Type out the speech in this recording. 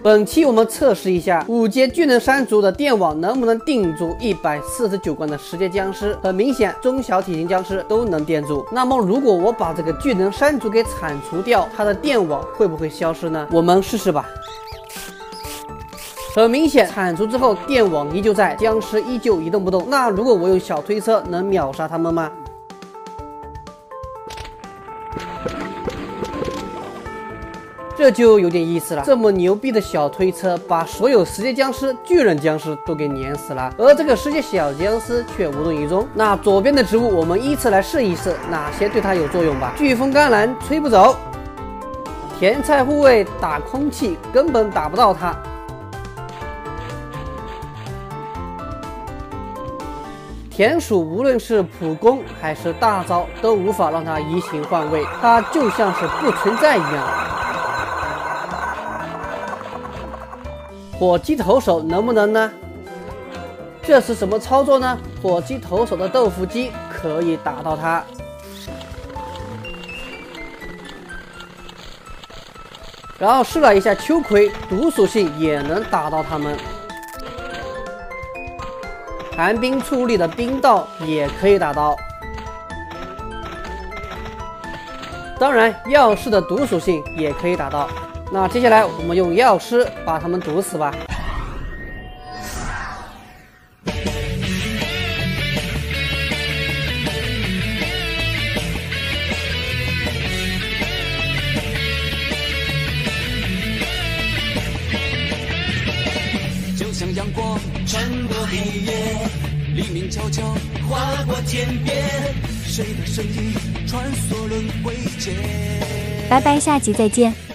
本期我们测试一下5阶巨能山族的电网能不能定住149关的10阶僵尸。很明显，中小体型僵尸都能电住。那么如果我把这个巨能山族给铲除掉，它的电网会不会消失呢？我们试试吧。很明显，铲除之后电网依旧在，僵尸依旧一动不动。那如果我用小推车，能秒杀他们吗？这就有点意思了，这么牛逼的小推车把所有10阶僵尸、巨人僵尸都给碾死了，而这个10阶小僵尸却无动于衷。那左边的植物我们依次来试一试哪些对它有作用吧。飓风甘蓝吹不走，甜菜护卫打空气根本打不到它。田鼠无论是普攻还是大招都无法让它移形换位，它就像是不存在一样。火鸡投手能不能呢？这是什么操作呢？火鸡投手的豆腐鸡可以打到它。然后试了一下秋葵，毒属性也能打到它们。寒冰矗立的冰道也可以打到。当然，药师的毒属性也可以打到。那接下来我们用药师把他们毒死吧。 就像阳光穿过黑夜，黎明悄悄划过天边，谁的身影穿梭轮回间。 拜拜，下集再见。